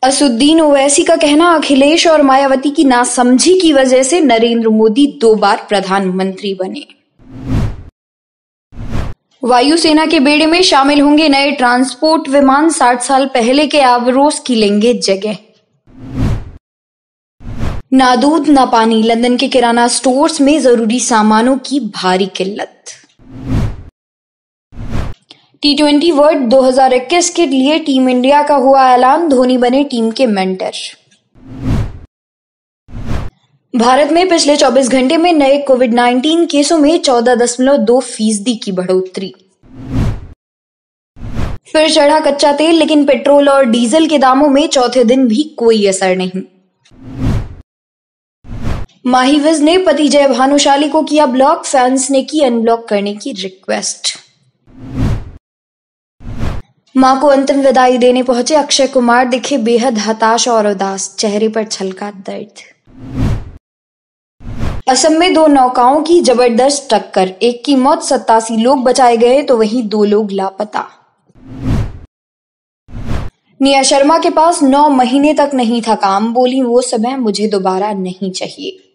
असुद्दीन ओवैसी का कहना, अखिलेश और मायावती की नासमझी की वजह से नरेंद्र मोदी 2 बार प्रधानमंत्री बने। वायुसेना के बेड़े में शामिल होंगे नए ट्रांसपोर्ट विमान, 60 साल पहले के आव्रोस की लेंगे जगह। ना दूध ना पानी, लंदन के किराना स्टोर्स में जरूरी सामानों की भारी किल्लत। T20 वर्ल्ड 2021 के लिए टीम इंडिया का हुआ ऐलान, धोनी बने टीम के मेंटर। भारत में पिछले 24 घंटे में नए कोविड-19 केसों में 14.2% की बढ़ोतरी। फिर चढ़ा कच्चा तेल, लेकिन पेट्रोल और डीजल के दामों में चौथे दिन भी कोई असर नहीं। माही विज ने पति जय भानुशाली को किया ब्लॉक, फैंस ने की अनब्लॉक करने की रिक्वेस्ट। मां को अंतिम विदाई देने पहुंचे अक्षय कुमार दिखे बेहद हताश और उदास, चेहरे पर छलका दर्द। असम में 2 नौकाओं की जबरदस्त टक्कर, एक की मौत, 87 लोग बचाए गए तो वहीं 2 लोग लापता। निया शर्मा के पास 9 महीने तक नहीं था काम, बोली वो समय मुझे दोबारा नहीं चाहिए।